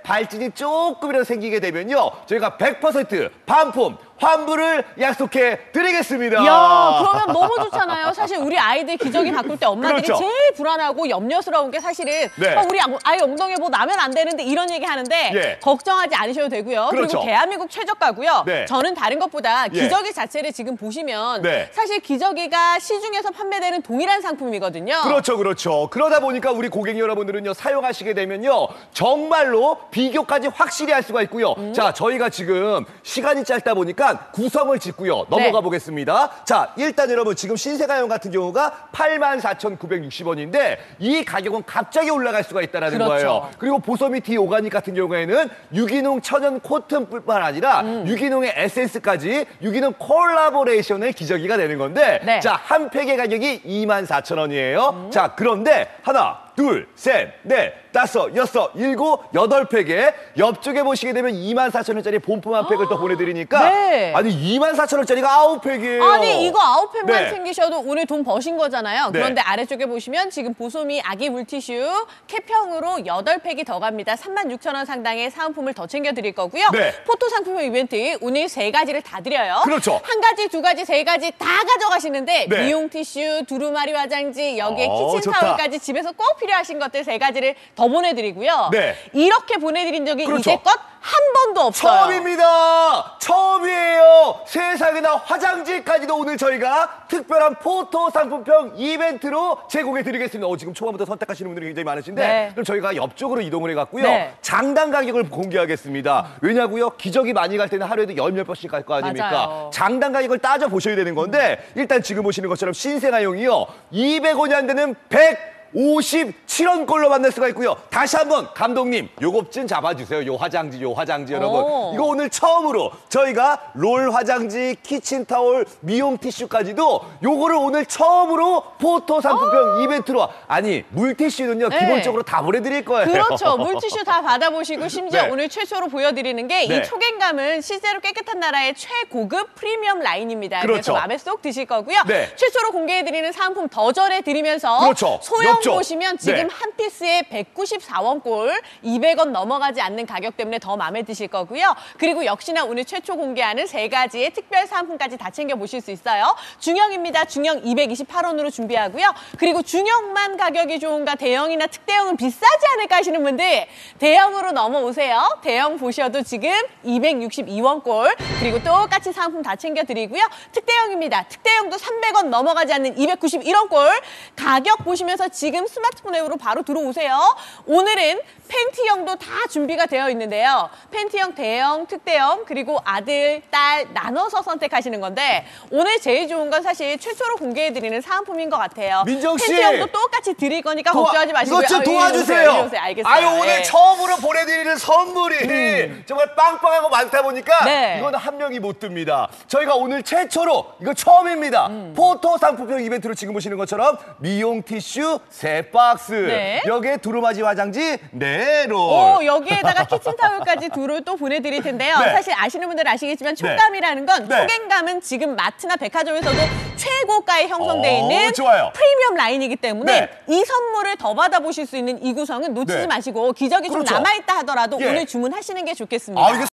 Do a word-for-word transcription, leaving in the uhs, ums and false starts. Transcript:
발진이 조금이라도 생기게 되면요, 저희가 백 퍼센트 반품 환불을 약속해 드리겠습니다. 야, 그러면 너무 좋잖아요. 사실 우리 아이들 기저귀 바꿀 때 엄마들이 그렇죠. 제일 불안하고 염려스러운 게 사실은 네. 어, 우리 아이 엉덩이에 뭐 나면 안 되는데 이런 얘기 하는데 예. 걱정하지 않으셔도 되고요. 그렇죠. 그리고 대한민국 최저가고요. 네. 저는 다른 것보다 예. 기저귀 자체를 지금 보시면 네. 사실 기저귀가 시중에서 판매되는 동일한 상품이거든요. 그렇죠, 그렇죠. 그러다 보니까 우리 고객 여러분들은요, 사용하시게 되면요, 정말로 비교까지 확실히 할 수가 있고요. 음. 자, 저희가 지금 시간이 짧다 보니까 구성을 짓고요, 넘어가 네. 보겠습니다. 자, 일단 여러분 지금 신세가용 같은 경우가 팔만 사천구백육십 원인데 이 가격은 갑자기 올라갈 수가 있다는 그렇죠. 거예요. 그리고 보소미 티 오가닉 같은 경우에는 유기농 천연 코튼뿐만 아니라 음. 유기농의 에센스까지 유기농 콜라보레이션의 기저귀가 되는 건데 네. 자, 한 팩의 가격이 이만 사천 원이에요. 음. 자, 그런데 하나, 둘, 셋, 넷, 다섯, 여섯, 일곱, 여덟 팩에 옆쪽에 보시게 되면 이만 사천 원짜리 본품 한 팩을 또 보내드리니까 네. 아니 이만 사천 원짜리가 아홉 팩이에요. 아니 이거 아홉 팩만 네. 챙기셔도 오늘 돈 버신 거잖아요. 네. 그런데 아래쪽에 보시면 지금 보소미 아기 물티슈 캡형으로 여덟 팩이 더 갑니다. 삼만 육천 원 상당의 사은품을 더 챙겨드릴 거고요. 네. 포토 상품용 이벤트 오늘 세 가지를 다 드려요. 그렇죠. 한 가지, 두 가지, 세 가지 다 가져가시는데 네. 미용 티슈, 두루마리 화장지, 여기에 어, 키친 좋다. 타올까지 집에서 꼭 필요하신 것들 세 가지를 더 보내드리고요. 네. 이렇게 보내드린 적이 그렇죠. 이제껏 한 번도 없어요. 처음입니다. 처음이에요. 세상에나 화장지까지도 오늘 저희가 특별한 포토 상품평 이벤트로 제공해 드리겠습니다. 어, 지금 초반부터 선택하시는 분들이 굉장히 많으신데 네. 그럼 저희가 옆쪽으로 이동을 해갖고요. 네. 장당 가격을 공개하겠습니다. 왜냐고요? 기저귀 많이 갈 때는 하루에도 열 몇 번씩 갈 거 아닙니까? 맞아요. 장당 가격을 따져 보셔야 되는 건데 일단 지금 보시는 것처럼 신생아용이요. 이백 원이 안 되는 백오십칠 원꼴로 만날 수가 있고요. 다시 한번 감독님 요거 좀 잡아주세요. 요 화장지, 요 화장지 여러분. 오. 이거 오늘 처음으로 저희가 롤 화장지, 키친타올, 미용 티슈까지도 요거를 오늘 처음으로 포토 상품평 이벤트로. 아니 물티슈는요 네. 기본적으로 다 보내드릴 거예요. 그렇죠. 물티슈 다 받아보시고 심지어 네. 오늘 최초로 보여드리는 게 이 네. 초갱감은 실제로 깨끗한 나라의 최고급 프리미엄 라인입니다. 그렇죠. 그래서 마음에 쏙 드실 거고요. 네. 최초로 공개해드리는 상품 더 전해드리면서 그렇죠. 소형 옆쪽. 보시면 지금 네. 한 피스에 백구십사 원꼴 이백 원 넘어가지 않는 가격 때문에 더 마음에 드실 거고요. 그리고 역시나 오늘 최초 공개하는 세 가지의 특별 상품까지 다 챙겨보실 수 있어요. 중형입니다. 중형 이백이십팔 원으로 준비하고요. 그리고 중형만 가격이 좋은가 대형이나 특대형은 비싸지 않을까 하시는 분들 대형으로 넘어오세요. 대형 보셔도 지금 이백육십이 원꼴 그리고 똑같이 상품 다 챙겨드리고요. 특대형입니다. 특대형도 삼백 원 넘어가지 않는 이백구십일 원꼴 가격 보시면서 지금 스마트폰 앱으로 바로 들어오세요. 오늘은 팬티형도 다 준비가 되어 있는데요. 팬티형 대형, 특대형 그리고 아들, 딸 나눠서 선택하시는 건데 오늘 제일 좋은 건 사실 최초로 공개해드리는 사은품인 것 같아요. 민정 씨. 팬티형도 똑같이 드릴 거니까 도와- 걱정하지 마시고요. 이것 좀 아, 이리 도와주세요. 오세요, 이리 오세요. 알겠어요. 아유 오늘 네. 처음으로 보내드리는 선물이 음. 정말 빵빵하고 많다 보니까 네. 이거는 한 명이 못 듭니다. 저희가 오늘 최초로 이거 처음입니다. 음. 포토 상품평 이벤트로 지금 보시는 것처럼 미용 티슈 세 박스, 네. 여기에 두루마지 화장지 네 롤. 오, 여기에다가 키친타올까지 두루 또 보내드릴 텐데요. 네. 사실 아시는 분들은 아시겠지만 촉감이라는 건 네. 초갱감은 지금 마트나 백화점에서도 최고가에 형성되어 오, 있는 좋아요. 프리미엄 라인이기 때문에 네. 이 선물을 더 받아보실 수 있는 이 구성은 놓치지 네. 마시고 기저귀 좀 그렇죠. 남아있다 하더라도 예. 오늘 주문하시는 게 좋겠습니다. 아, 이게